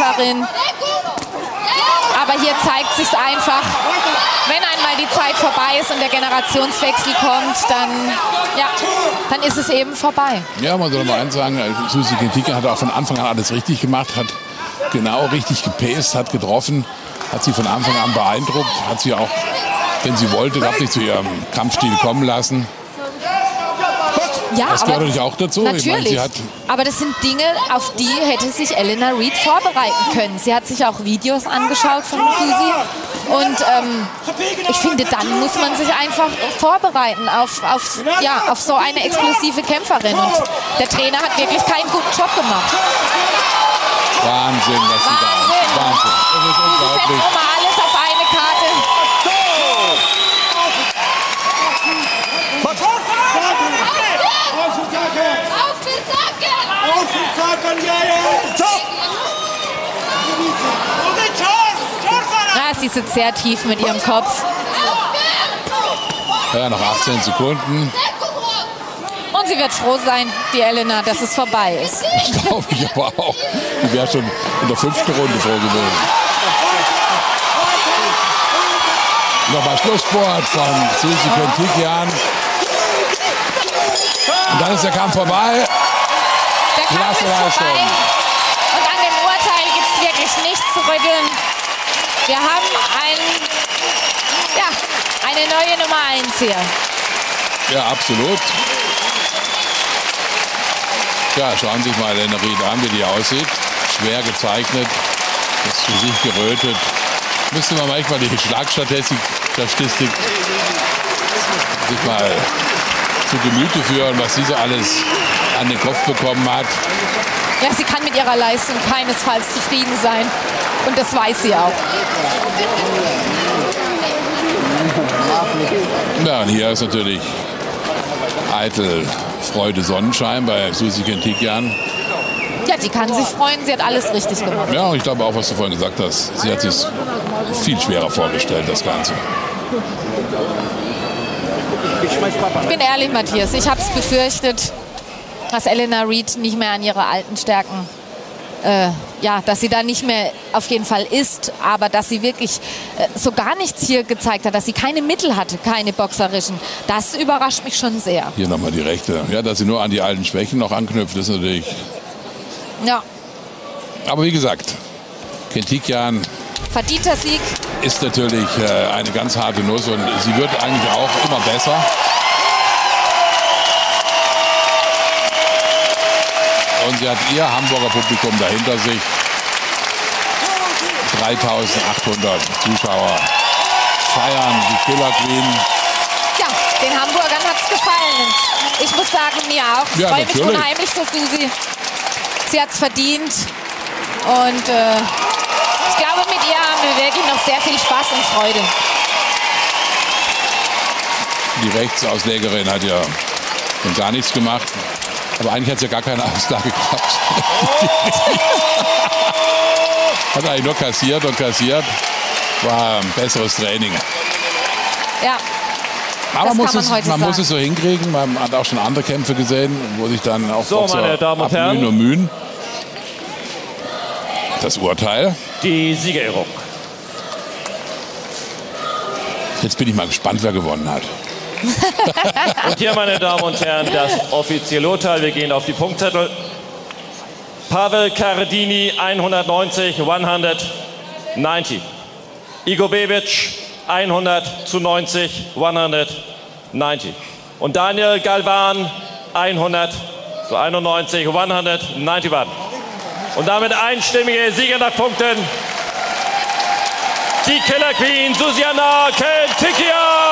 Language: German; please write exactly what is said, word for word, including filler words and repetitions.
Kämpferin. Aber hier zeigt sich einfach, wenn einmal die Zeit vorbei ist und der Generationswechsel kommt, dann, ja, dann ist es eben vorbei. Ja, man soll mal eins sagen, Susi Kentuckian hat auch von Anfang an alles richtig gemacht, hat genau richtig gepaced, hat getroffen, hat sie von Anfang an beeindruckt, hat sie auch, wenn sie wollte, überhaupt nicht zu ihrem Kampfstil kommen lassen. Ja, das gehört natürlich auch dazu. Natürlich. Ich meine, sie hat aber das sind Dinge, auf die hätte sich Elena Reed vorbereiten können. Sie hat sich auch Videos angeschaut von Susi. Und ähm, ich finde, dann muss man sich einfach vorbereiten auf, auf, ja, auf so eine explosive Kämpferin. Und der Trainer hat wirklich keinen guten Job gemacht. Wahnsinn, was sie da Wahnsinn. Wahnsinn. Das ist Sie setzt unglaublich. immer alles auf eine Karte. Ja, sie sitzt sehr tief mit ihrem Kopf. Ja, noch achtzehn Sekunden. Und sie wird froh sein, die Elena, dass es vorbei ist. Das glaube ich aber auch. Die wäre schon in der fünften Runde froh gewesen. Nochmal Schlusssport von Susi Kentuckian. Und dann ist der Kampf vorbei. Der Kampf ist Leistung. vorbei. Und an dem Urteil gibt es wirklich nichts zu rütteln. Wir haben ein, ja, eine neue Nummer eins hier. Ja, absolut. Ja, schauen Sie sich mal Elena Reed an, wie die aussieht. Schwer gezeichnet, das Gesicht gerötet. Müsste man manchmal die Schlagstatistik Statistik sich mal zu Gemüte führen, was sie so alles an den Kopf bekommen hat. Ja, sie kann mit ihrer Leistung keinesfalls zufrieden sein. Und das weiß sie auch. Ja, und hier ist natürlich eitel Freude Sonnenschein bei Susi Kentuckian. Ja, die kann sich freuen, sie hat alles richtig gemacht. Ja, und ich glaube auch, was du vorhin gesagt hast, sie hat sich viel schwerer vorgestellt, das Ganze. Ich bin ehrlich, Matthias, ich habe es befürchtet, dass Elena Reed nicht mehr an ihre alten Stärken, äh, ja, dass sie da nicht mehr auf jeden Fall ist, aber dass sie wirklich äh, so gar nichts hier gezeigt hat, dass sie keine Mittel hatte, keine boxerischen. Das überrascht mich schon sehr. Hier nochmal die Rechte. Ja, dass sie nur an die alten Schwächen noch anknüpft, ist natürlich... Ja. Aber wie gesagt, Kentuckian Verdienter Sieg. ist natürlich äh, eine ganz harte Nuss und sie wird eigentlich auch immer besser. Und sie hat ihr Hamburger Publikum dahinter sich. dreitausendachthundert Zuschauer feiern die Killer Queen. Ja, den Hamburgern hat es gefallen. Und ich muss sagen, mir auch. Ich Ja, freue mich natürlich. unheimlich für Susi. Sie hat es verdient. Und äh, ich glaube, mit ihr haben wir wirklich noch sehr viel Spaß und Freude. Die Rechtsauslegerin hat ja schon gar nichts gemacht. Aber eigentlich hat sie ja gar keine Auslage gehabt. Hat eigentlich nur kassiert und kassiert. War ein besseres Training. Ja. Aber Das muss kann man es, heute man sagen. muss es so hinkriegen. Man hat auch schon andere Kämpfe gesehen, wo sich dann auch So, Boxer meine Damen und Herren. abmühen und mühen. Das Urteil. Die Siegerehrung. Jetzt bin ich mal gespannt, wer gewonnen hat. Und hier, meine Damen und Herren, das offizielle Urteil. Wir gehen auf die Punktzettel. Pavel Cardini hundertneunzig, hundertneunzig. Igor Bebic hundert zu neunzig, hundertneunzig. Und Daniel Galvan hundert zu einundneunzig, hundertneunzig. Und damit einstimmige Sieger nach Punkten. Die Killer Queen Susanna Kentuckian.